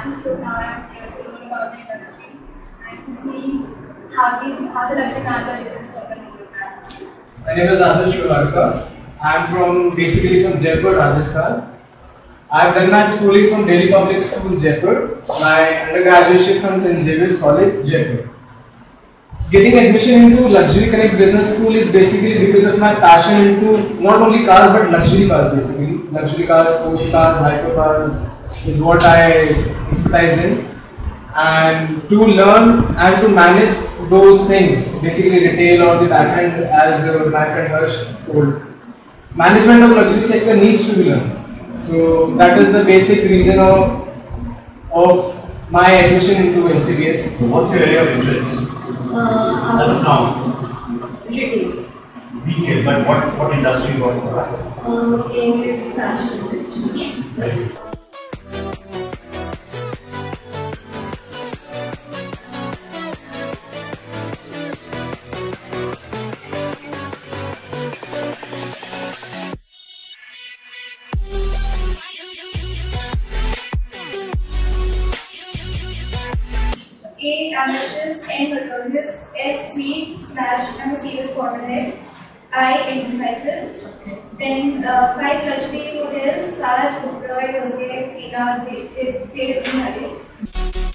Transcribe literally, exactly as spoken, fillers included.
plans, so now I'm here to learn about the industry and to see how these how the luxury brands are different from the normal brands. My name is Abhay. I'm from basically from Jaipur, Rajasthan. I've done my schooling from Delhi Public School, Jaipur. My undergraduate from Saint Xavier's College, Jaipur. Getting admission into Luxury Connect Business School is basically because of my passion into not only cars but luxury cars basically. Luxury cars, sports cars, hypercars is what I expertise in. And to learn and to manage those things, basically retail or the back end, as uh, my friend Harsh told. Management of luxury sector needs to be learned. So that is the basic reason of, of my admission into L C B S. What's your area of interest? Uh, As of now? Retail. Retail, but what, what industry you want to work? Uh, aim is fashion and education. Right. A. Ambitious, N. Notorious, S. Sweet, slash, I'm a serious Panerai, I. Indecisive. Then uh, five luxury hotels, Taj, GoodEarth, Roseate, J. J. J.